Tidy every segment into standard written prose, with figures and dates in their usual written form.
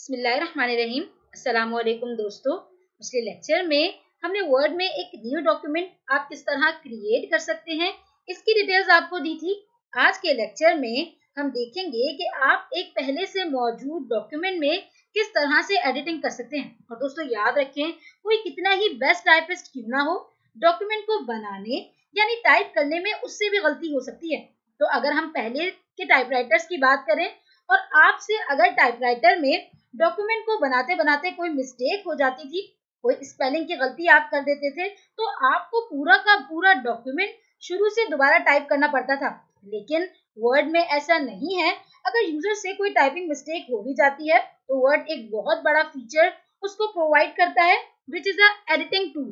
बिस्मिल्लाहिर्रहमानिर्रहीम। अस्सलाम वालेकुम दोस्तों। पिछले लेक्चर में हमने वर्ड में एक न्यू डॉक्यूमेंट आप किस तरह क्रिएट कर सकते हैं इसकी डिटेल्स आपको दी थी। आज के लेक्चर में हम देखेंगे कि आप एक पहले से मौजूद डॉक्यूमेंट में किस तरह से एडिटिंग कर सकते हैं। और दोस्तों याद रखें, कोई कितना ही बेस्ट टाइपिस्ट क्यों ना हो, डॉक्यूमेंट को बनाने यानी टाइप करने में उससे भी गलती हो सकती है। तो अगर हम पहले के टाइपराइटर्स की बात करें और आपसे अगर टाइपराइटर में डॉक्यूमेंट को बनाते बनाते कोई मिस्टेक हो जाती थी, कोई स्पेलिंग की गलती आप कर देते थे, तो आपको पूरा का पूरा डॉक्यूमेंट शुरू से दोबारा टाइप करना पड़ता था। लेकिन वर्ड में ऐसा नहीं है। अगर यूजर से कोई टाइपिंग मिस्टेक हो भी जाती है तो वर्ड एक बहुत बड़ा फीचर उसको प्रोवाइड करता है, which is a editing tool.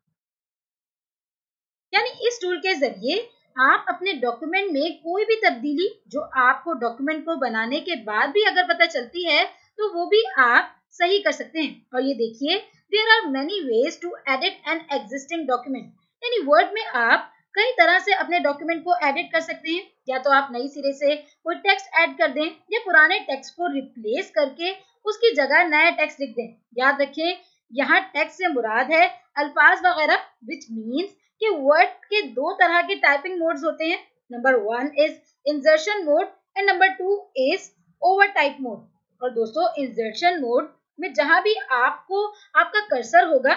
यानी इस टूल के जरिए आप अपने डॉक्यूमेंट में कोई भी तब्दीली जो आपको डॉक्यूमेंट को बनाने के बाद भी अगर पता चलती है तो वो भी आप सही कर सकते हैं। और ये देखिए, there are many ways to edit an existing document. यानी वर्ड में आप कई तरह से अपने डॉक्यूमेंट को एडिट कर सकते हैं। या तो आप नई सिरे से कोई टेक्स्ट ऐड कर दें या पुराने टेक्स्ट को रिप्लेस करके उसकी जगह नया टेक्स्ट लिख दें। याद रखें, यहाँ टेक्स्ट से मुराद है अल्फाज वगैरह, विच मीन्स कि वर्ड के दो तरह के टाइपिंग मोड्स होते हैं। Number 1 is insertion mode and number 2 is overtype mode. और दोस्तों, इंसर्शन मोड में जहां भी आपको आपका कर्सर होगा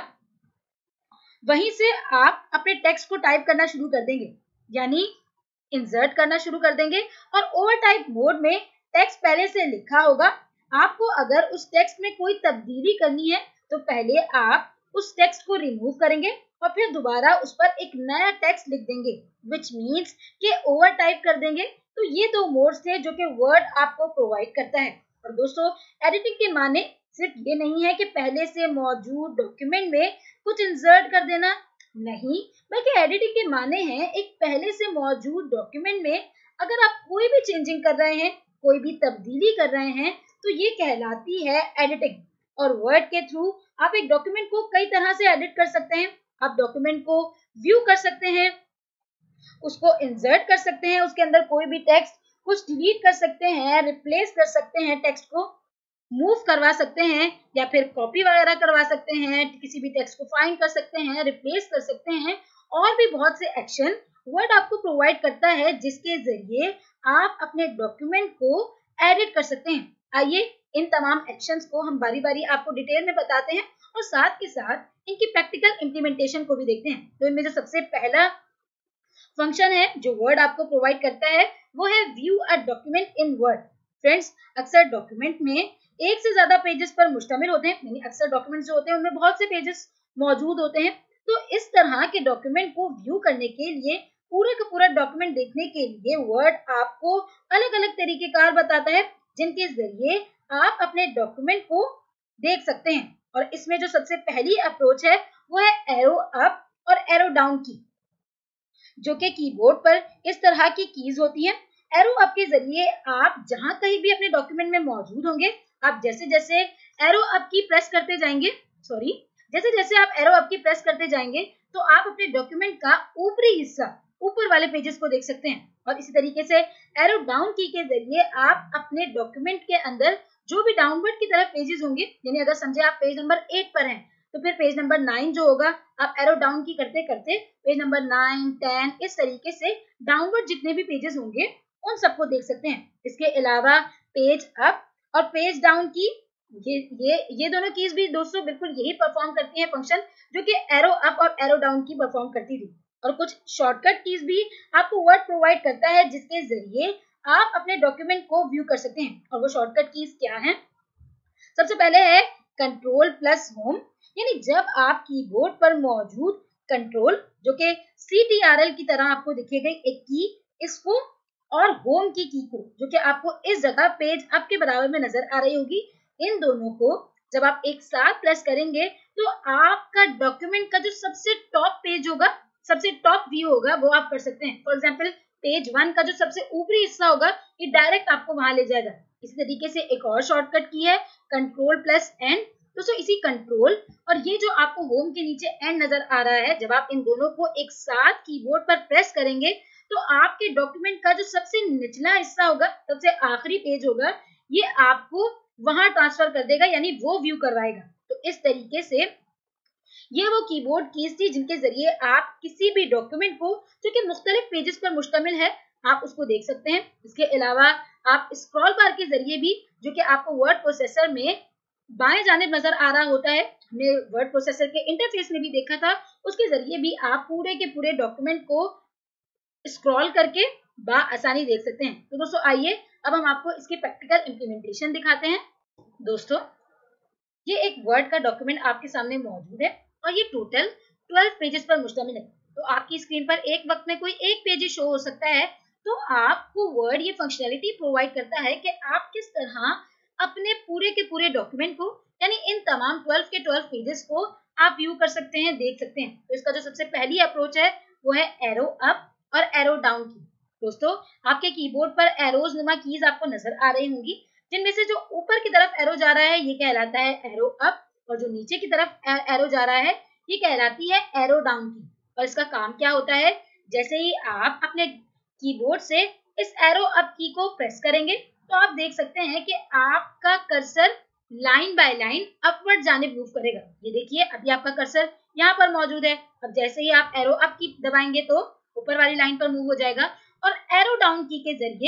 वहीं से आप अपने टेक्स्ट को टाइप करना शुरू कर देंगे, यानी इंसर्ट करना शुरू कर देंगे। और ओवर टाइप मोड में टेक्स्ट पहले से लिखा होगा, आपको अगर उस टेक्स्ट में कोई तब्दीली करनी है तो पहले आप उस टेक्स्ट को रिमूव करेंगे और फिर दोबारा उस पर एक नया टेक्स्ट लिख देंगे, विच मीन्स कि ओवर टाइप कर देंगे। तो ये दो मोड्स थे जो कि वर्ड आपको प्रोवाइड करता है। और दोस्तों, एडिटिंग के माने सिर्फ ये नहीं है कि पहले से मौजूद डॉक्यूमेंट में कुछ इंसर्ट कर देना, नहीं, बल्कि एडिटिंग के माने हैं एक पहले से मौजूद डॉक्यूमेंट में अगर आप कोई भी चेंजिंग कर रहे हैं, कोई भी तब्दीली कर रहे हैं, तो ये कहलाती है एडिटिंग। और वर्ड के थ्रू आप एक डॉक्यूमेंट को कई तरह से एडिट कर सकते हैं। आप डॉक्यूमेंट को व्यू कर सकते हैं, उसको इंसर्ट कर सकते हैं, उसके अंदर कोई भी टेक्स्ट कुछ डिलीट कर सकते हैं, रिप्लेस कर सकते हैं, टेक्स्ट को मूव करवा सकते हैं या फिर कॉपी वगैरह करवा सकते हैं, किसी भी टेक्स्ट को फाइंड कर सकते हैं, रिप्लेस कर सकते हैं। और भी बहुत से एक्शन वर्ड आपको प्रोवाइड करता है जिसके जरिए आप अपने डॉक्यूमेंट को एडिट कर सकते हैं। आइए इन तमाम एक्शंस को हम बारी बारी आपको डिटेल में बताते हैं और साथ के साथ इनकी प्रैक्टिकल इम्प्लीमेंटेशन को भी देखते हैं। तो इनमें जो सबसे पहला फंक्शन है जो वर्ड आपको प्रोवाइड करता है वो है view a document in Word. Friends, अक्सर डॉक्यूमेंट में एक से ज्यादा पेजेस पर मुश्तमिल होते हैं, यानी अक्सर डॉक्यूमेंट्स जो होते हैं उनमें बहुत से पेजेस मौजूद होते हैं। तो इस तरह के डॉक्यूमेंट को व्यू करने के लिए, पूरे का पूरा डॉक्यूमेंट देखने के लिए वर्ड आपको अलग अलग तरीकेकार बताता है जिनके जरिए आप अपने डॉक्यूमेंट को देख सकते हैं। और इसमें जो सबसे पहली अप्रोच है वो है एरो अप और एरो डाउन की, जो कि कीबोर्ड पर इस तरह की कीज होती हैं। एरो अप के जरिए आप जहां कहीं भी अपने डॉक्यूमेंट में मौजूद होंगे, आप जैसे जैसे एरो अप की प्रेस करते जाएंगे, जैसे जैसे आप एरो अप की प्रेस करते जाएंगे तो आप अपने डॉक्यूमेंट का ऊपरी हिस्सा, ऊपर वाले पेजेस को देख सकते हैं। और इसी तरीके से एरो डाउन की के जरिए आप अपने डॉक्यूमेंट के अंदर जो भी डाउनवर्ड की तरफ पेजेस होंगे, यानी अगर समझे आप पेज नंबर 8 पर हैं तो फिर पेज नंबर 9 जो होगा, आप एरो डाउन की करते करते पेज नंबर 9, 10 इस तरीके से डाउनवर्ड जितने भी पेजेस होंगे उन सबको देख सकते हैं। इसके अलावा पेज अप और पेज डाउन की, ये दोनों कीज भी दोस्तों बिल्कुल यही परफॉर्म करती हैं फंक्शन जो कि एरो अप और एरो डाउन की परफॉर्म करती थी। और कुछ शॉर्टकट कीज भी आपको वर्ड प्रोवाइड करता है जिसके जरिए आप अपने डॉक्यूमेंट को व्यू कर सकते हैं। और वो शॉर्टकट कीज क्या हैं? सबसे पहले है कंट्रोल प्लस होम, यानी जब आप कीबोर्ड पर मौजूद कंट्रोल जो कि CTRL की तरह आपको दिखेगा एक की, इसको और होम की को जो कि आपको इस जगह पेज अप के बराबर में नजर आ रही होगी, इन दोनों को जब आप एक साथ प्रेस करेंगे तो आपका डॉक्यूमेंट का जो सबसे टॉप पेज होगा, सबसे टॉप व्यू होगा, वो आप कर सकते हैं। फॉर एग्जाम्पल पेज 1 का जो सबसे ऊपरी हिस्सा होगा ये डायरेक्ट आपको वहां ले जाएगा। इसी तरीके से एक और शॉर्टकट की है कंट्रोल प्लस एन। दोस्तों, इसी कंट्रोल और ये जो आपको होम के नीचे एंड नजर आ रहा है, जब आप इन दोनों को एक साथ कीबोर्ड पर प्रेस करेंगे तो आपके डॉक्यूमेंट का जो सबसे निचला हिस्सा होगा, सबसे आखिरी पेज होगा, ये आपको वहां ट्रांसफर कर देगा, यानी वो व्यू करवाएगा। तो इस तरीके से ये वो कीबोर्ड कीज थी जिनके जरिए आप किसी भी डॉक्यूमेंट को जो कि मुख्तलिफ पेजेस पर मुश्तमिल है आप उसको देख सकते हैं। इसके अलावा आप स्क्रॉल बार के जरिए भी, जो कि आपको वर्ड प्रोसेसर में बाएं जानिब नजर आ रहा होता है, हमने वर्ड प्रोसेसर के इंटरफेस में भी देखा था, उसके जरिए भी आप पूरे के पूरे डॉक्यूमेंट को स्क्रॉल करके आसानी देख सकते हैं। तो दोस्तों आइए अब हम आपको इसकी प्रैक्टिकल इम्प्लीमेंटेशन दिखाते हैं। दोस्तों ये एक वर्ड का डॉक्यूमेंट आपके सामने मौजूद है और ये टोटल 12 पेजेस पर मुश्तमिल है। तो आपकी स्क्रीन पर एक वक्त में कोई एक पेज शो हो सकता है। तो आपको वर्ड ये फंक्शनैलिटी प्रोवाइड करता है कि आप किस तरह अपने पूरे के पूरे डॉक्यूमेंट को, यानी इन तमाम 12 के 12 पेजेस को आप व्यू कर सकते हैं, देख सकते हैं। तो इसका जो सबसे पहली अप्रोच है वो है एरो अप और एरो डाउन की। दोस्तों आपके कीबोर्ड पर एरोज नुमा कीज आपको नजर आ रही होंगी, जिनमें से जो ऊपर की तरफ एरो जा रहा है ये कहलाता है एरो अप, और जो नीचे की तरफ एरो जा रहा है ये कहलाती है एरो डाउन की। और इसका काम क्या होता है, जैसे ही आप अपने कीबोर्ड से इस एरो अप की को प्रेस करेंगे तो आप देख सकते हैं कि आपका cursor line by line upward जानिब मूव करेगा। ये देखिए अभी आपका कर्सर यहाँ पर मौजूद है। अब जैसे ही आप एरो अप की दबाएंगे तो ऊपर वाली लाइन पर मूव हो जाएगा, और एरो डाउन की के जरिए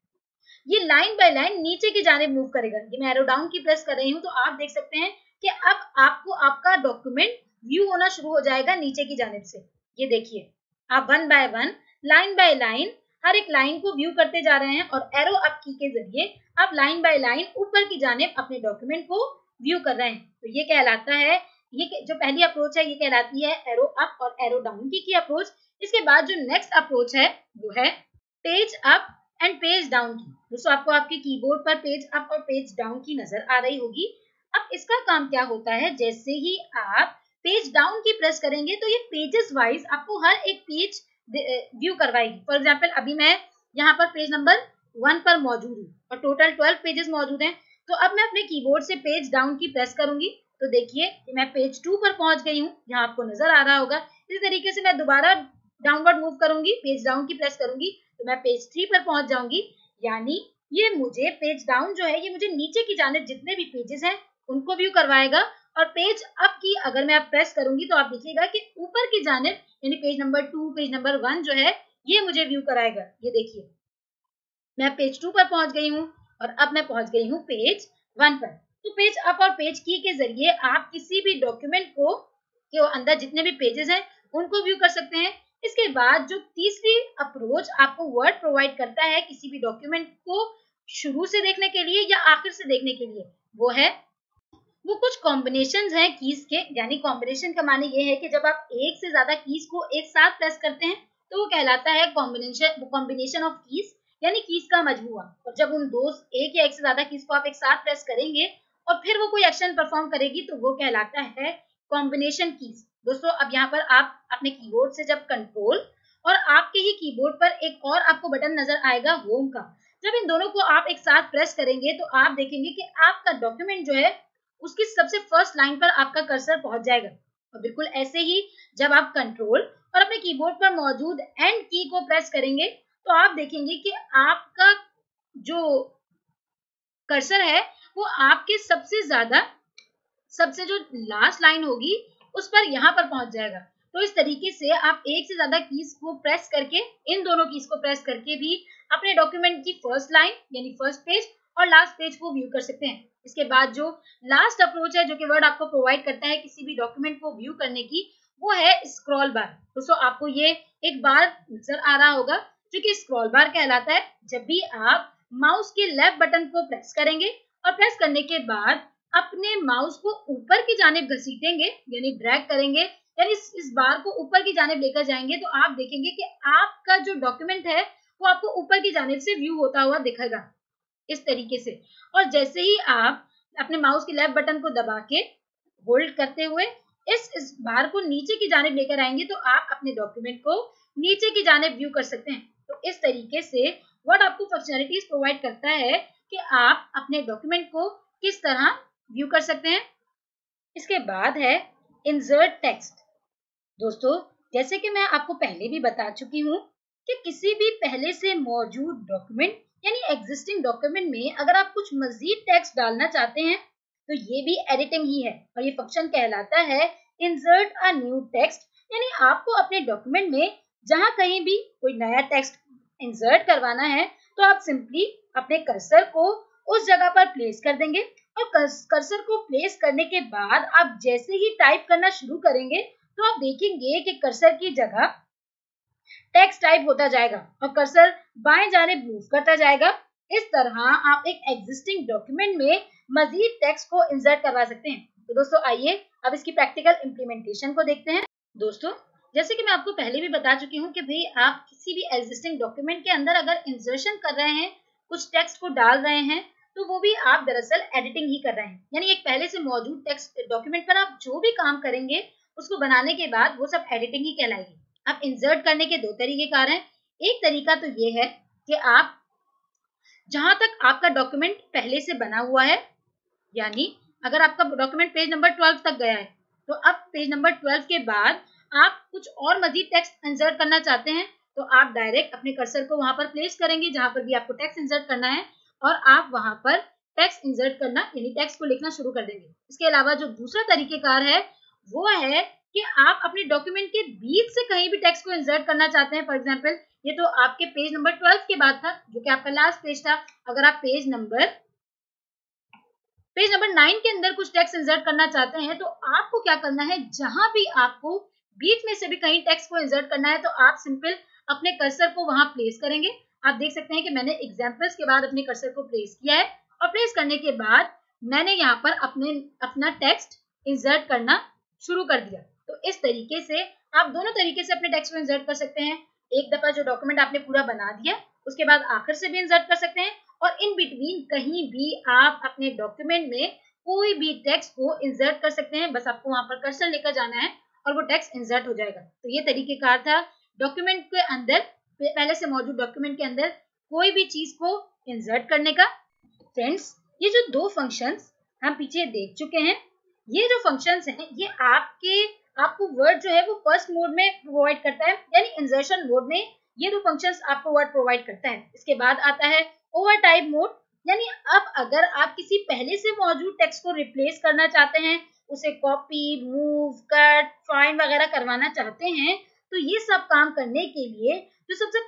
ये लाइन बाय लाइन नीचे की जानिब मूव करेगा। ये मैं एरो डाउन की प्रेस कर रही हूँ तो आप देख सकते हैं कि अब आपको आपका डॉक्यूमेंट व्यू होना शुरू हो जाएगा नीचे की जानिब से। ये देखिए आप one by one, line by line हर एक लाइन को व्यू करते जा रहे हैं, और एरो अप की के जरिए आप लाइन बाय लाइन ऊपर की जानिब अपने डॉक्यूमेंट को व्यू कर रहे हैं। तो ये कहलाता है, ये जो पहली अप्रोच है ये कहलाती है एरो अप और एरो डाउन की अप्रोच। इसके बाद जो नेक्स्ट अप्रोच है वो है page up and page down key. दोस्तों आपको आपके कीबोर्ड पर पेज अप और पेज डाउन की नजर आ रही होगी। अब इसका काम क्या होता है, जैसे ही आप पेज डाउन की प्रेस करेंगे तो ये पेजेस वाइज आपको हर एक पेज व्यू करवाएगी। फॉर एग्जाम्पल अभी मैं यहाँ पर पेज नंबर 1 पर मौजूद हूँ और टोटल 12 पेजेस मौजूद हैं। तो अब मैं अपने कीबोर्ड से पेज डाउन की प्रेस करूंगी तो देखिए मैं पेज 2 पर पहुंच गई हूँ, यहाँ आपको नजर आ रहा होगा। इसी तरीके से मैं दोबारा डाउनवर्ड मूव करूंगी, पेज डाउन की प्रेस करूंगी तो मैं पेज 3 पर पहुंच जाऊंगी। यानी ये मुझे पेज डाउन जो है ये मुझे नीचे की जानिब जितने भी पेजेस हैं उनको व्यू करवाएगा, और पेज अप की अगर मैं प्रेस करूंगी तो आप देखिएगा कि ऊपर की जानिब यानी पेज नंबर 2, पेज नंबर 1 जो है ये मुझे व्यू कराएगा। ये देखिए मैं पेज 2 पर पहुंच गई हूँ और अब मैं पहुंच गई हूँ पेज 1 पर। तो पेज अप और पेज की के जरिए आप किसी भी डॉक्यूमेंट को के अंदर जितने भी पेजेस हैं उनको व्यू कर सकते हैं। इसके बाद जो तीसरी अप्रोच आपको वर्ड प्रोवाइड करता है किसी भी डॉक्यूमेंट को शुरू से देखने के लिए या आखिर से देखने के लिए, वो कुछ कॉम्बिनेशंस हैं कीज के। यानी कॉम्बिनेशन का माने ये है कि जब आप एक से ज्यादा कीज को एक साथ प्रेस करते हैं तो वो कहलाता है कॉम्बिनेशन ऑफ कीज, यानी कीज का मजमूआ। और जब उन दो एक या एक से ज्यादा कीज को आप एक साथ प्रेस करेंगे और फिर वो कोई एक्शन परफॉर्म करेगी तो वो कहलाता है कॉम्बिनेशन कीज। दोस्तों अब यहाँ पर आप अपने कीबोर्ड से जब कंट्रोल और आपके ही कीबोर्ड पर एक और आपको बटन नजर आएगा होम का, जब इन दोनों को आप एक साथ प्रेस करेंगे तो आप देखेंगे कि आपका डॉक्यूमेंट जो है उसकी सबसे फर्स्ट लाइन पर आपका कर्सर पहुंच जाएगा। और बिल्कुल ऐसे ही जब आप कंट्रोल और अपने कीबोर्ड पर मौजूद एंड की को प्रेस करेंगे तो आप देखेंगे कि आपका जो कर्सर है वो आपके सबसे जो लास्ट लाइन होगी उस पर यहाँ पर पहुंच जाएगा। तो इस तरीके से आप एक से ज्यादा कीज को प्रेस करके, इन दोनों कीज को प्रेस करके भी अपने डॉक्यूमेंट की फर्स्ट लाइन यानी फर्स्ट पेज और लास्ट पेज को व्यू कर सकते हैं। इसके बाद जो लास्ट अप्रोच है जो कि वर्ड आपको प्रोवाइड करता है किसी भी डॉक्यूमेंट को व्यू करने की, वो है स्क्रॉल बार। दोस्तों आपको ये एक बार नजर आ रहा होगा जो कि स्क्रॉल बार कहलाता है। जब भी आप माउस के लेफ्ट बटन को प्रेस करेंगे और प्रेस करने के बाद अपने माउस को ऊपर की जानिब घसीटेंगे यानी ड्रैग करेंगे, यानी इस बार को ऊपर की जानिब लेकर जाएंगे तो आप देखेंगे कि आपका जो डॉक्यूमेंट है वो आपको ऊपर की जानिब से व्यू होता हुआ दिखेगा इस तरीके से। और जैसे ही आप अपने माउस के लेफ्ट बटन को दबा के होल्ड करते हुए इस बार को नीचे की जानिब लेकर आएंगे तो आप अपने डॉक्यूमेंट को नीचे की जानिब व्यू कर सकते हैं। तो इस तरीके से वर्ड आपको फंक्शनैलिटीज प्रोवाइड करता है कि आप अपने डॉक्यूमेंट को किस तरह व्यू कर सकते हैं। इसके बाद है इंसर्ट टेक्स्ट। दोस्तों जैसे कि मैं आपको पहले भी बता चुकी हूँ कि किसी भी पहले से मौजूद डॉक्यूमेंट यानी एग्जिस्टिंग डॉक्यूमेंट में अगर आप कुछ मजीद टेक्स्ट डालना चाहते हैं तो ये भी एडिटिंग ही है और ये फंक्शन कहलाता है इंसर्ट अ न्यू टेक्स्ट। यानी आपको अपने डॉक्यूमेंट में जहां कहीं भी कोई नया टेक्स्ट इंसर्ट करवाना है तो आप सिंपली अपने कर्सर को उस जगह पर प्लेस कर देंगे और कर्सर को प्लेस करने के बाद आप जैसे ही टाइप करना शुरू करेंगे तो आप देखेंगे कि कर्सर की जगह टेक्स्ट टाइप होता जाएगा और कर्सर बाएं जानिब मूव करता जाएगा। इस तरह आप एक एग्जिस्टिंग डॉक्यूमेंट में मजीद टेक्स्ट को इंसर्ट करवा सकते हैं। तो दोस्तों आइए अब इसकी प्रैक्टिकल इम्प्लीमेंटेशन को देखते हैं। दोस्तों जैसे कि मैं आपको पहले भी बता चुकी हूँ कि भाई आप किसी भी एग्जिस्टिंग डॉक्यूमेंट के अंदर अगर इंसर्शन कर रहे हैं, कुछ टेक्स्ट को डाल रहे हैं, तो वो भी आप दरअसल एडिटिंग ही कर रहे हैं। यानी एक पहले से मौजूद टेक्स्ट डॉक्यूमेंट पर आप जो भी काम करेंगे उसको बनाने के बाद वो सब एडिटिंग ही कहलाएगी। अब इंसर्ट करने के दो तरीकेकार हैं। एक तरीका तो ये है कि आप जहां तक आपका डॉक्यूमेंट पहले से बना हुआ है, यानी अगर आपका डॉक्यूमेंट पेज नंबर 12 तक गया है तो अब पेज नंबर 12 के बाद आप कुछ और मजीद टेक्स्ट इंसर्ट करना चाहते हैं तो आप डायरेक्ट अपने कर्सर को वहां पर प्लेस करेंगे जहां पर भी आपको टेक्स्ट इंसर्ट करना है और आप वहां पर टेक्स्ट इंसर्ट करना यानी टेक्स्ट को लिखना शुरू कर देंगे। इसके अलावा जो दूसरा तरीकेकार है वो है कि आप अपने डॉक्यूमेंट के बीच से कहीं भी टेक्स्ट को इंसर्ट करना चाहते हैं। फॉर एग्जांपल ये तो आपके पेज नंबर 12 के बाद था जो कि आपका लास्ट पेज था। अगर आप पेज नंबर 9 के अंदर कुछ टेक्स्ट इंसर्ट करना चाहते हैं तो आपको क्या करना है, जहां भी आपको बीच में से भी कहीं टेक्स्ट को इंसर्ट करना है तो आप सिंपल अपने कर्सर को वहां प्लेस करेंगे। आप देख सकते हैं कि मैंने एग्जांपल्स के बाद अपने कर्सर को प्लेस किया है और प्लेस करने के बाद मैंने यहाँ पर अपना टेक्स्ट इंसर्ट करना शुरू कर दिया। तो इस तरीके से आप दोनों तरीके से अपने टेक्स्ट को इंसर्ट कर सकते हैं। एक दफा जो डॉक्यूमेंट आपने पूरा बना दिया उसके बाद आखिर से भी इंसर्ट कर सकते हैं और इन बिटवीन कहीं भी आप अपने डॉक्यूमेंट में कोई भी टेक्स्ट को इंसर्ट कर सकते हैं। बस आपको वहां पर कर्सर लेकर जाना है और वो टेक्स्ट इंसर्ट हो जाएगा। तो ये तरीकेकार था डॉक्यूमेंट के अंदर, पहले से मौजूद डॉक्यूमेंट के अंदर कोई भी चीज को इंसर्ट करने का। फ्रेंड्स ये जो दो फंक्शंस हम पीछे देख चुके हैं, ये जो फंक्शंस हैं ये आपको वर्ड जो है वो फर्स्ट मोड में प्रोवाइड करता है, यानी इंसर्शन मोड में ये दो फंक्शंस आपको वर्ड प्रोवाइड करता है। इसके बाद आता है ओवर टाइप मोड, यानी अब अगर आप किसी पहले से मौजूद टेक्स्ट को रिप्लेस करना चाहते हैं, उसे कॉपी, मूव, कट, फाइंड वगैरह करवाना चाहते हैं, तो ये सब काम करने के लिए जो सबसे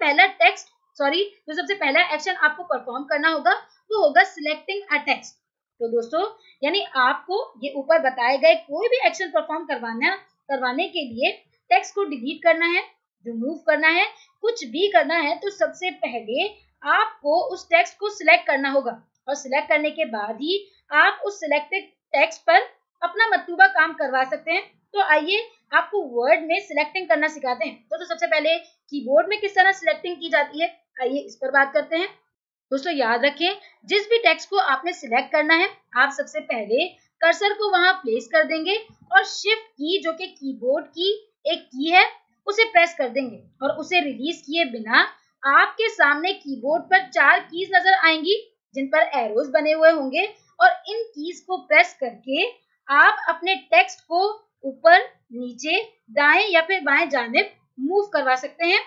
पहला एक्शन आपको परफॉर्म करना होगा वो होगा सिलेक्टिंग अ टेक्स्ट। तो दोस्तों यानी आपको ये ऊपर बताए गए कोई भी एक्शन परफॉर्म करवाने के लिए टेक्स्ट को डिलीट करना है, रिमूव करना है, कुछ भी करना है तो सबसे पहले आपको उस टेक्स्ट को सिलेक्ट करना होगा और सिलेक्ट करने के बाद ही आप उस सिलेक्टेड टेक्स्ट पर अपना मतलूबा काम करवा सकते हैं। तो आइए आपको वर्ड में सिलेक्टिंग करना सिखाते हैं। तो सबसे पहले कीबोर्ड में किस तरह सिलेक्टिंग की जाती है, आइए इस पर बात करते हैं। दोस्तों याद रखें, जिस भी टेक्स्ट को आपने सिलेक्ट करना है आप सबसे पहले कर्सर को वहां प्लेस कर देंगे और शिफ्ट की जो कि कीबोर्ड की एक की है उसे प्रेस कर देंगे और उसे रिलीज किए बिना आपके सामने कीबोर्ड पर 4 कीज नजर आएंगी जिन पर एरोज बने हुए होंगे और इन कीज को प्रेस करके आप अपने टेक्स्ट को ऊपर, नीचे, दाएं या फिर बाएं जानिब मूव करवा सकते हैं।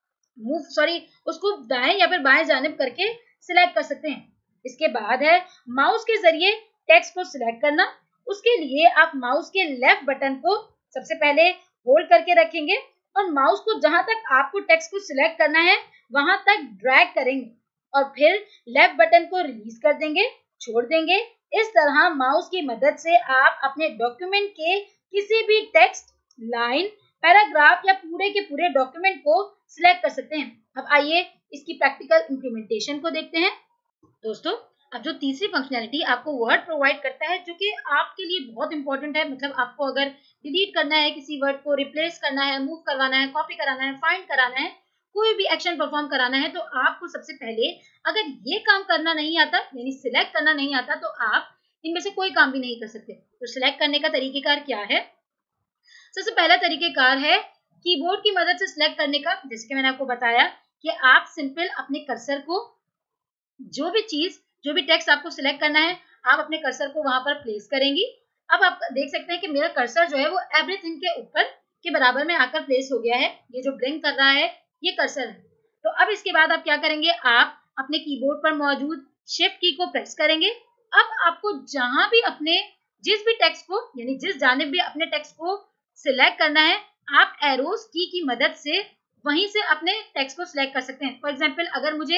उसको दाएं या फिर बाएं जानिब करके सिलेक्ट कर सकते हैं। इसके बाद है माउस के जरिए टेक्स्ट को सिलेक्ट करना। उसके लिए आप माउस के लेफ्ट बटन को सबसे पहले होल्ड करके रखेंगे और माउस को जहां तक आपको टेक्स्ट को सिलेक्ट करना है वहां तक ड्रैग करेंगे और फिर लेफ्ट बटन को रिलीज कर देंगे, छोड़ देंगे। इस तरह माउस की मदद से आप अपने डॉक्यूमेंट के किसी भी टेक्स्ट, लाइन, पैराग्राफ या पूरे के पूरे डॉक्यूमेंट को सिलेक्ट कर सकते हैं। अब आइए इसकी प्रैक्टिकल इम्प्लीमेंटेशन को देखते हैं। दोस्तों अब जो तीसरी फंक्शनैलिटी आपको वर्ड प्रोवाइड करता है जो कि आपके लिए बहुत इंपॉर्टेंट है, मतलब आपको अगर डिलीट करना है, किसी वर्ड को रिप्लेस करना है, मूव करवाना है, कॉपी कराना है, फाइंड कराना है, कोई भी एक्शन परफॉर्म कराना है, तो आपको सबसे पहले अगर ये काम करना नहीं आता यानी सिलेक्ट करना नहीं आता तो आप इनमें से कोई काम भी नहीं कर सकते। तो सिलेक्ट करने का तरीकेकार क्या है? सबसे पहला तरीकेकार है कीबोर्ड की मदद से सिलेक्ट करने का। जैसे कि मैंने आपको बताया कि आप सिंपल अपने कर्सर को जो भी टेक्स्ट आपको सिलेक्ट करना है आप अपने कर्सर को वहां पर प्लेस करेंगी। अब आप देख सकते हैं कि मेरा कर्सर जो है वो एवरीथिंग के ऊपर के बराबर में आकर प्लेस हो गया है। ये जो ब्लिंक कर रहा है ये कर्सर है। तो अब इसके बाद आप क्या करेंगे, आप अपने कीबोर्ड पर मौजूद शिफ्ट की को प्रेस करेंगे। अब आपको जहां भी अपने जिस भी टेक्स्ट को यानी जिस जानिब भी अपने टेक्स्ट को सिलेक्ट करना है, आप एरोस की मदद से वहीं से अपने टेक्स्ट को सिलेक्ट कर सकते हैं। फॉर एग्जांपल अगर मुझे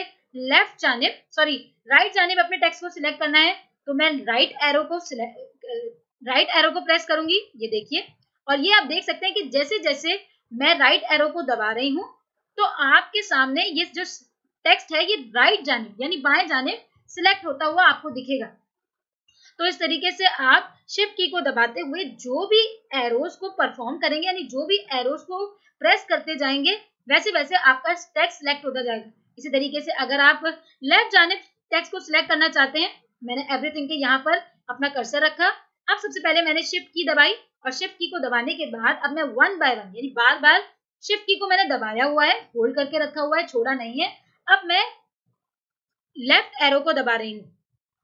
राइट जानिब अपने टेक्स्ट को सिलेक्ट करना है तो मैं राइट एरो को प्रेस करूंगी, ये देखिए। और ये आप देख सकते हैं कि जैसे जैसे मैं राइट एरो को दबा रही हूँ तो आपके सामने ये जो टेक्स्ट है ये राइट जानिब यानी बाएं जानिब सिलेक्ट होता हुआ आपको दिखेगा। तो इस तरीके से आप शिफ्ट की को दबाते हुए जो भी एरोस को परफॉर्म करेंगे यानी जो भी एरोस को प्रेस करते जाएंगे वैसे वैसे आपका टेक्स्ट सिलेक्ट होता जाएगा। इसी तरीके से अगर आप लेफ्ट जानिब टेक्स्ट को सिलेक्ट करना चाहते हैं, मैंने एवरीथिंग के यहाँ पर अपना कर्सर रखा। अब सबसे पहले मैंने शिफ्ट की दबाई और शिफ्ट की को दबाने के बाद अब मैं वन बाय वन यानी बार बार शिफ्ट की को मैंने दबाया हुआ है, होल्ड करके रखा हुआ है, छोड़ा नहीं है। अब मैं लेफ्ट एरो को दबा रही हूँ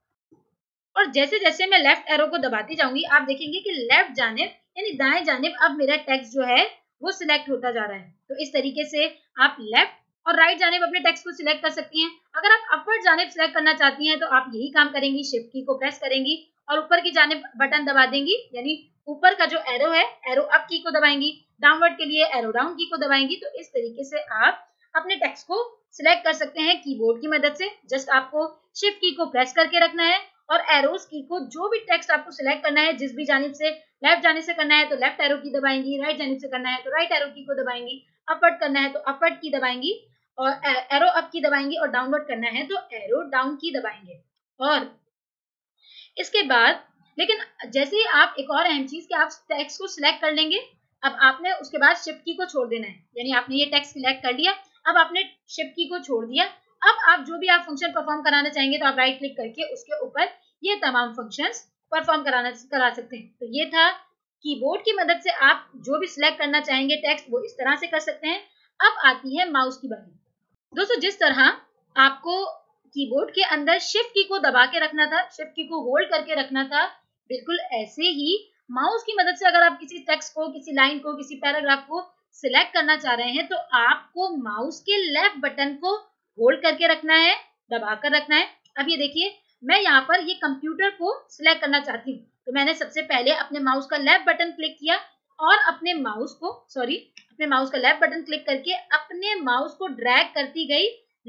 और जैसे जैसे मैं लेफ्ट एरो को दबाती जाऊंगी आप देखेंगे कि लेफ्ट जानिब यानी दाएं जानिब अब मेरा टेक्स्ट जो है वो सिलेक्ट होता जा रहा है। तो इस तरीके से आप लेफ्ट और राइट जानिब अपने टेक्स्ट को सिलेक्ट कर सकती हैं। अगर आप अपवर्ड जानिब सिलेक्ट करना चाहती हैं तो आप यही काम करेंगी, शिफ्ट की को प्रेस करेंगी और ऊपर की जानिब बटन दबा देंगी यानी ऊपर का जो एरो है एरो अप की को दबाएंगी, डाउनवर्ड के लिए एरो डाउन की को दबाएंगी। तो इस तरीके से आप अपने टेक्स्ट को सिलेक्ट कर सकते हैं कीबोर्ड की मदद से। जस्ट आपको शिफ्ट की को प्रेस करके रखना है और एरोस की को जो भी टेक्स्ट आपको सिलेक्ट करना है जिस भी जानिब से, लेफ्ट जानिब से करना है तो लेफ्ट एरो की दबाएंगी, राइट जानिब से करना है तो राइट एरो की को दबाएंगी, अपवर्ड करना है तो अपवर्ड की दबाएंगी और एरो अप की दबाएंगी और डाउनवर्ड करना है तो एरो डाउन की दबाएंगे। और इसके बाद लेकिन जैसे ही आप एक और अहम चीज कि आप टेक्स्ट को सिलेक्ट कर लेंगे, अब आपने उसके बाद शिफ्ट की को छोड़ देना है यानी आपने ये टेक्स्ट सिलेक्ट कर लिया, अब आपने शिफ्ट की को छोड़ दिया। अब आप जो भी आप फंक्शन परफॉर्म कराना चाहेंगे तो आप राइट क्लिक करके उसके ऊपर ये तमाम फंक्शंस परफॉर्म करा सकते हैं। तो ये था कीबोर्ड की मदद से आप जो भी सिलेक्ट करना चाहेंगे टेक्स्ट वो इस तरह से कर सकते हैं। अब आती है माउस की बारी। दोस्तों जिस तरह आपको कीबोर्ड के अंदर शिफ्ट की को दबा के रखना था, शिफ्ट की को होल्ड करके रखना था, बिल्कुल ऐसे ही माउस की मदद से अगर आप किसी टेक्स्ट को, किसी लाइन को, किसी पैराग्राफ को सिलेक्ट करना चाह रहे हैं तो आपको माउस के लेफ्ट बटन को होल्ड करके रखना है, दबा कर रखना है। अब ये देखिए मैं यहाँ पर ये कंप्यूटर को सिलेक्ट करना चाहती हूँ तो मैंने सबसे पहले अपने माउस का लेफ्ट बटन क्लिक किया और अपने माउस का लेफ्ट बटन क्लिक करके अपने माउस को ड्रैग करती गई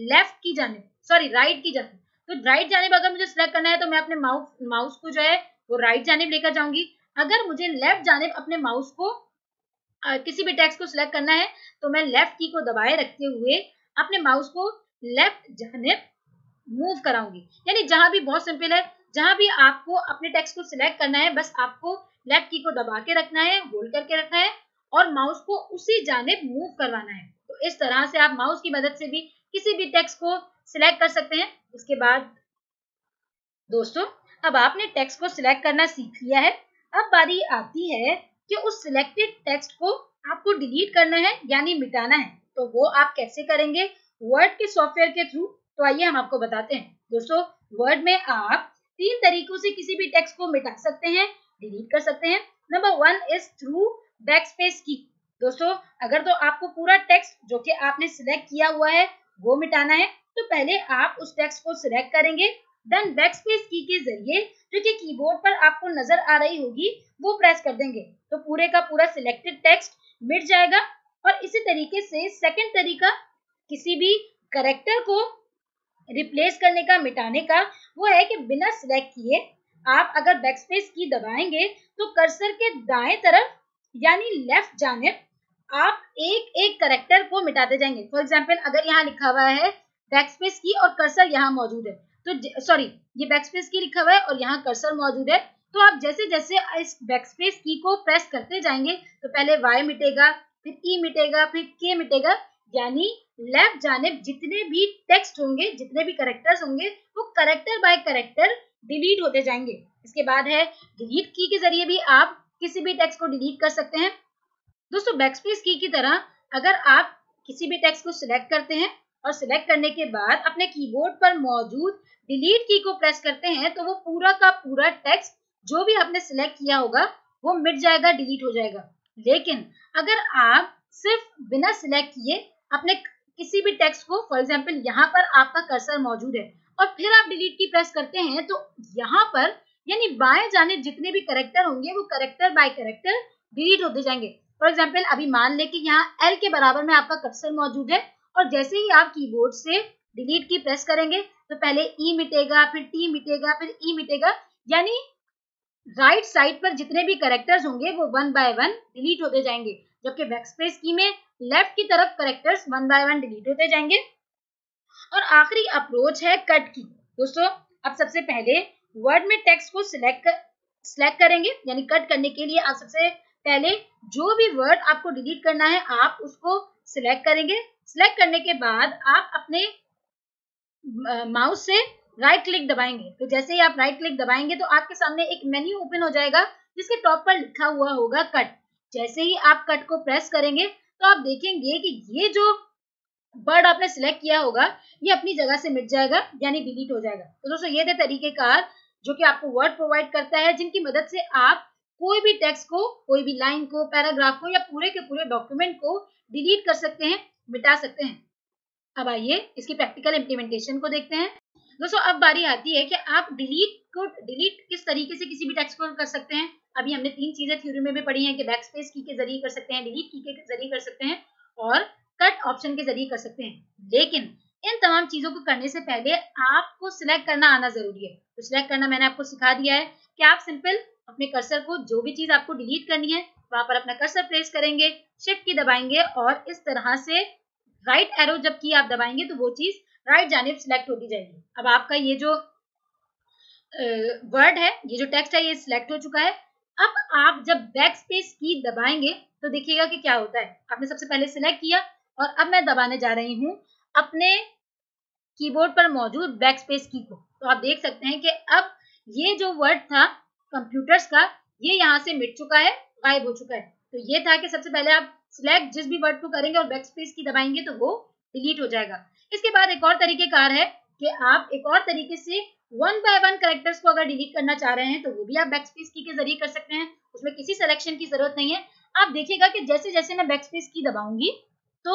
राइट की जानिब। तो राइट जानिब अगर मुझे सिलेक्ट करना है तो मैं अपने माउस को जो है वो राइट जानिब लेकर जाऊंगी। अगर मुझे लेफ्ट जानिब अपने माउस को किसी भी टेक्स्ट को सिलेक्ट करना है तो मैं लेफ्ट की को दबाए रखते हुए अपने माउस को लेफ्ट जानिब मूव कराऊंगी। यानी जहां भी, बहुत सिंपल है, जहां भी आपको अपने टेक्स्ट को सिलेक्ट करना है बस आपको लेफ्ट की को दबा के रखना है, होल्ड करके रखना है और माउस को उसी जानिब मूव करवाना है। तो इस तरह से आप माउस की मदद से भी किसी भी टेक्स्ट को सिलेक्ट कर सकते हैं। उसके बाद दोस्तों अब आपने टेक्स्ट को सिलेक्ट करना सीख लिया है, अब बारी आती है कि उस सिलेक्टेड टेक्स्ट को आपको डिलीट करना है यानी मिटाना है। तो वो आप कैसे करेंगे वर्ड के सॉफ्टवेयर के थ्रू, तो आइए हम आपको बताते हैं। दोस्तों वर्ड में आप 3 तरीकों से किसी भी टेक्स्ट को मिटा सकते हैं, डिलीट कर सकते हैं। नंबर 1 इज थ्रू बैकस्पेस की। दोस्तों अगर तो आपको पूरा टेक्स्ट जो कि आपने सिलेक्ट किया हुआ है वो मिटाना है तो पहले आप उस टेक्स्ट को सिलेक्ट करेंगे, देन बैकस्पेस की के जरिए जो कि कीबोर्ड पर आपको नजर आ रही होगी वो प्रेस कर देंगे तो पूरे का पूरा सिलेक्टेड टेक्स्ट मिट जाएगा। और इसी तरीके से सेकंड तरीका किसी भी कैरेक्टर को रिप्लेस करने का, मिटाने का, वो है कि बिना सिलेक्ट किए आप अगर बैकस्पेस की दबाएंगे तो कर्सर के दाएं तरफ यानी लेफ्ट जानिब आप एक एक कैरेक्टर को मिटाते जाएंगे। फॉर एग्जांपल अगर यहाँ लिखा हुआ है बैकस्पेस की और कर्सर यहाँ मौजूद है तो ये बैकस्पेस की लिखा हुआ है और यहाँ कर्सर मौजूद है, तो आप जैसे जैसे इस बैकस्पेस की को प्रेस करते जाएंगे तो पहले Y मिटेगा, फिर E मिटेगा, फिर K मिटेगा, यानी लेफ्ट जानिब जितने भी टेक्स्ट होंगे, जितने भी कैरेक्टर्स होंगे वो कैरेक्टर बाय कैरेक्टर डिलीट होते जाएंगे। इसके बाद है डिलीट की के जरिए भी आप किसी भी टेक्स्ट को डिलीट कर सकते हैं। दोस्तों बैकस्पेस की तरह अगर आप किसी भी टेक्स्ट को सिलेक्ट करते हैं और सिलेक्ट करने के बाद अपने कीबोर्ड पर मौजूद डिलीट की को प्रेस करते हैं तो वो पूरा का पूरा टेक्स्ट जो भी आपने सिलेक्ट किया होगा वो मिट जाएगा, डिलीट हो जाएगा। लेकिन अगर आप सिर्फ बिना सिलेक्ट किए अपने किसी भी टेक्स्ट को, फॉर एग्जाम्पल यहाँ पर आपका कर्सर मौजूद है और फिर आप डिलीट की प्रेस करते हैं तो यहाँ पर यानी बाएं जानिब जितने भी कैरेक्टर होंगे वो कैरेक्टर बाय कैरेक्टर डिलीट होते जाएंगे। फॉर एग्जाम्पल अभी मान ले कि यहाँ एल के बराबर में आपका कर्सर मौजूद है और जैसे ही आप कीबोर्ड से डिलीट की प्रेस करेंगे तो पहले ई मिटेगा, फिर टी मिटेगा, फिर ई मिटेगा, यानी राइट साइड पर जितने भी कैरेक्टर्स होंगे वो वन बाय वन डिलीट होते जाएंगे, जबकि बैकस्पेस की में लेफ्ट की तरफ characters one by one delete होते जाएंगे। और आखिरी अप्रोच है कट की। दोस्तों अब सबसे पहले वर्ड में टेक्स्ट को सिलेक्ट करेंगे, यानी कट करने के लिए आप सबसे पहले जो भी वर्ड आपको डिलीट करना है आप उसको सिलेक्ट करेंगे। सिलेक्ट करने के बाद आप अपने माउस से राइट क्लिक दबाएंगे, तो जैसे ही आप राइट क्लिक दबाएंगे तो आपके सामने एक मेन्यू ओपन हो जाएगा जिसके टॉप पर लिखा हुआ होगा कट। जैसे ही आप कट को प्रेस करेंगे तो आप देखेंगे कि ये जो वर्ड आपने सिलेक्ट किया होगा ये अपनी जगह से मिट जाएगा, यानी डिलीट हो जाएगा। तो दोस्तों ये थे तरीकेकार जो कि आपको वर्ड प्रोवाइड करता है, जिनकी मदद से आप कोई भी टेक्स्ट को, कोई भी लाइन को, पैराग्राफ को या पूरे के पूरे डॉक्यूमेंट को डिलीट कर सकते हैं, मिटा सकते हैं। अब आइए इसकी प्रैक्टिकल इम्प्लीमेंटेशन को देखते हैं। दोस्तों अब बारी आती है कि आप डिलीट किस तरीके से किसी भी टेक्स्ट को कर सकते हैं। अभी हमने 3 चीजें थ्योरी में भी पढ़ी हैं कि बैकस्पेस की के जरिए कर सकते हैं, डिलीट की के जरिए कर सकते हैं और कट ऑप्शन के जरिए कर सकते हैं। लेकिन इन तमाम चीजों को करने से पहले आपको सिलेक्ट करना आना जरूरी है। तो सिलेक्ट करना मैंने आपको सिखा दिया है कि आप सिंपल अपने कर्सर को, जो भी चीज आपको डिलीट करनी है वहां पर अपना कर्सर प्लेस करेंगे, शिफ्ट की दबाएंगे और इस तरह से राइट एरो जब की आप दबाएंगे तो वो चीज राइट जानिब सिलेक्ट होती जाएगी। अब आपका ये जो वर्ड है, ये जो टेक्स्ट है, ये सिलेक्ट हो चुका है। अब आप जब बैक स्पेस की दबाएंगे तो देखिएगा कि क्या होता है। आपने सबसे पहले सिलेक्ट किया और अब मैं दबाने जा रही हूँ अपने कीबोर्ड पर मौजूद बैक स्पेस की को। तो आप देख सकते हैं कि अब ये जो वर्ड था कंप्यूटर्स का, ये यहाँ से मिट चुका है, गायब हो चुका है। तो ये था कि सबसे पहले आप सिलेक्ट जिस भी वर्ड को करेंगे और बैक स्पेस की दबाएंगे तो वो डिलीट हो जाएगा। इसके बाद एक और तरीकेकार है कि आप एक और तरीके से वन बाय वन कैरेक्टर्स को अगर डिलीट करना चाह रहे हैं तो वो भी आप बैक स्पेस की के जरिए कर सकते हैं। उसमें किसी सिलेक्शन की जरूरत नहीं है। आप देखिएगा कि जैसे जैसे मैं बैक स्पेस की दबाऊंगी तो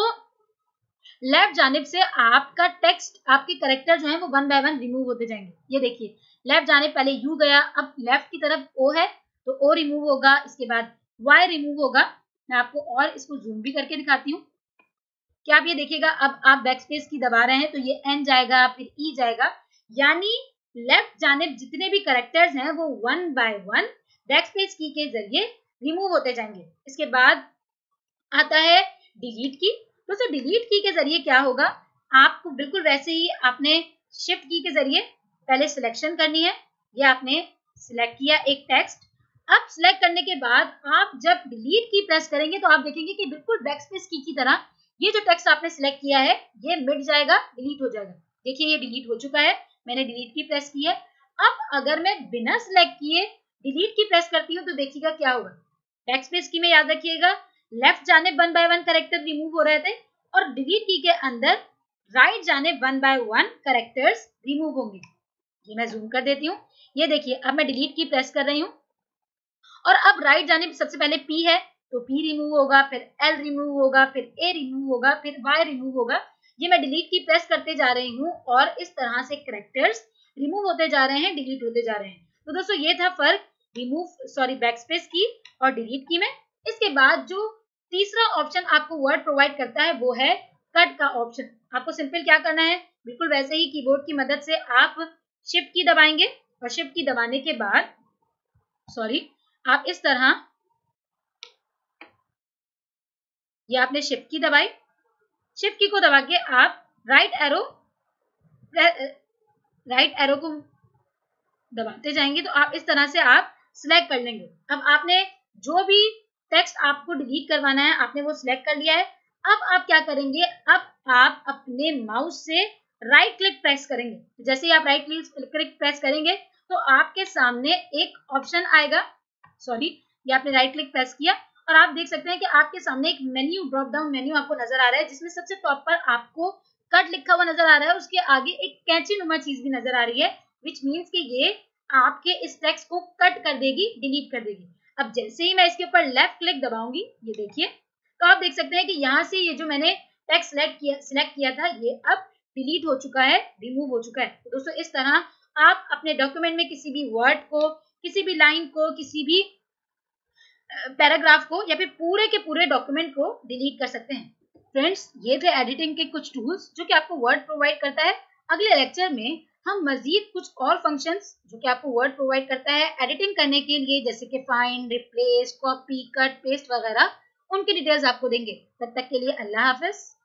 लेफ्ट जानिब से आपका टेक्स्ट, आपके कैरेक्टर जो है वो वन बाय वन रिमूव होते जाएंगे। ये देखिए लेफ्ट जानिब पहले यू गया, अब लेफ्ट की तरफ ओ है तो ओ रिमूव होगा, इसके बाद वाई रिमूव होगा। मैं आपको और इसको जूम भी करके दिखाती हूँ। क्या आप ये देखिएगा, अब आप बैकस्पेस की दबा रहे हैं तो ये एन जाएगा, फिर ई जाएगा, यानी लेफ्ट जानिब जितने भी कैरेक्टर्स हैं वो वन बाय वन बैकस्पेस की के जरिए रिमूव होते जाएंगे। इसके बाद आता है डिलीट की। दोस्तों डिलीट की के जरिए क्या होगा, आपको बिल्कुल वैसे ही आपने शिफ्ट की के जरिए पहले सिलेक्शन करनी है। ये आपने सिलेक्ट किया एक टेक्स्ट। अब सिलेक्ट करने के बाद आप जब डिलीट की प्रेस करेंगे तो आप देखेंगे कि बिल्कुल बैकस्पेस की तरह ये जो टेक्स्ट आपने सिलेक्ट किया है ये मिट जाएगा, डिलीट हो जाएगा। देखिए ये डिलीट हो चुका है, मैंने डिलीट की प्रेस की है। अब अगर मैं बिना सिलेक्ट किए डिलीट की प्रेस करती हूँ तो देखिएगा क्या होगा। बैकस्पेस की में याद रखिएगा लेफ्ट जानिब one by one character remove हो रहे थे और डिलीट की के अंदर राइट जानिब one by one characters remove होंगे। ये मैं जूम कर देती हूँ। ये देखिए अब मैं डिलीट की प्रेस कर रही हूँ और अब राइट जानिब सबसे पहले पी है तो पी रिमूव होगा, फिर एल रिमूव होगा, फिर ए रिमूव होगा, फिर वाई रिमूव होगा। ये मैं डिलीट की प्रेस करते जा रही हूँ और इस तरह से कैरेक्टर्स रिमूव होते जा रहे हैं, डिलीट होते जा रहे हैं। तो दोस्तों ये था फर्क बैकस्पेस की और डिलीट की में। इसके बाद जो तीसरा ऑप्शन आपको वर्ड प्रोवाइड करता है वो है कट का ऑप्शन। आपको सिंपल क्या करना है, बिल्कुल वैसे ही कीबोर्ड की मदद से आप शिफ्ट की दबाएंगे और शिफ्ट की दबाने के बाद आप इस तरह, ये आपने शिफ्ट की दबाई, शिफ्ट की को दबा के आप राइट एरो को दबाते जाएंगे तो आप इस तरह से आप सिलेक्ट कर लेंगे। अब आपने जो भी टेक्स्ट आपको डिलीट करवाना है आपने वो सिलेक्ट कर लिया है। अब आप क्या करेंगे, अब आप अपने माउस से राइट क्लिक प्रेस करेंगे। जैसे ही आप राइट क्लिक प्रेस करेंगे तो आपके सामने एक ऑप्शन आएगा, ये आपने राइट क्लिक प्रेस किया और आप देख सकते हैं कि आपके सामने एक मेन्यू, ड्रॉप डाउन मेन्यू आपको नजर आ रहा है जिसमें सबसे टॉप पर आपको कट लिखा हुआ नजर आ रहा है। उसके आगे एक कैंची नुमा चीज भी नजर आ रही है, विच मीन्स कि ये आपके इस टेक्स्ट को कट कर देगी, डिलीट कर देगी। अब जैसे ही मैं इसके ऊपर लेफ्ट क्लिक दबाऊंगी, ये देखिए, तो आप देख सकते हैं कि यहाँ से ये जो मैंने टेक्स्ट सिलेक्ट किया था ये अब डिलीट हो चुका है, रिमूव हो चुका है। तो दोस्तों इस तरह आप अपने डॉक्यूमेंट में किसी भी वर्ड को, किसी भी लाइन को, किसी भी पैराग्राफ को या फिर पूरे के पूरे डॉक्यूमेंट को डिलीट कर सकते हैं। फ्रेंड्स, ये थे एडिटिंग के कुछ टूल्स जो कि आपको वर्ड प्रोवाइड करता है। अगले लेक्चर में हम मजीद कुछ और फंक्शंस जो कि आपको वर्ड प्रोवाइड करता है एडिटिंग करने के लिए, जैसे कि find, replace, copy, cut, paste वगैरह, उनकी डिटेल्स आपको देंगे। तब तक के लिए अल्लाह हाफिज।